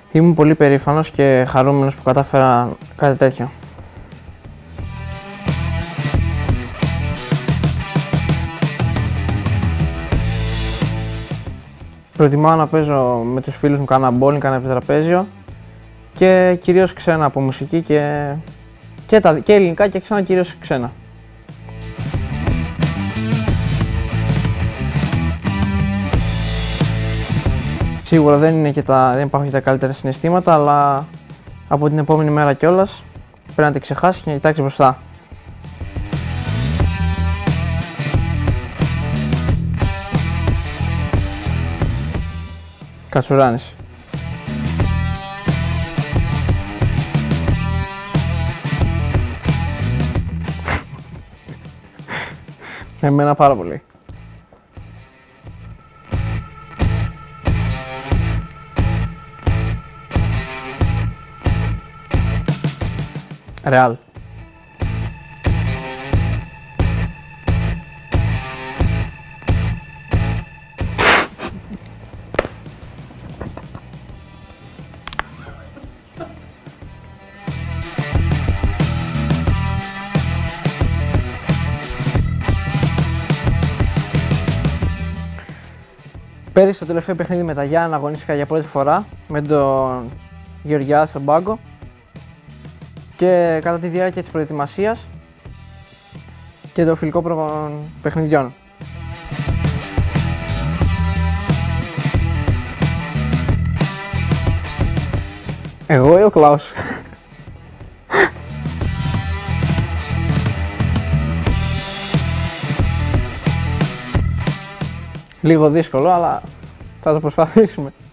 Ήμουν πολύ περήφανος και χαρούμενος που κατάφερα κάτι τέτοιο. Προτιμάω να παίζω με τους φίλους μου κάνα bowling, κάνα επιτραπέζιο και κυρίως ξένα από μουσική και ελληνικά και ξένα κυρίως ξένα. Σίγουρα δεν υπάρχουν και τα καλύτερα συναισθήματα, αλλά από την επόμενη μέρα κιόλας πρέπει να τη ξεχάσει και να κοιτάξει μπροστά. Κατσουράνης. Εμένα πάρα πολύ. Ρεάλ. Πέρυσι στο τελευταίο παιχνίδι με τα Γιάννα αγωνίστηκα για πρώτη φορά με τον Γεωργιά στον πάγκο και κατά τη διάρκεια της προετοιμασίας και των φιλικών παιχνιδιών. Εγώ ή ο Κλάους? Λίγο δύσκολο, αλλά θα το προσπαθήσουμε.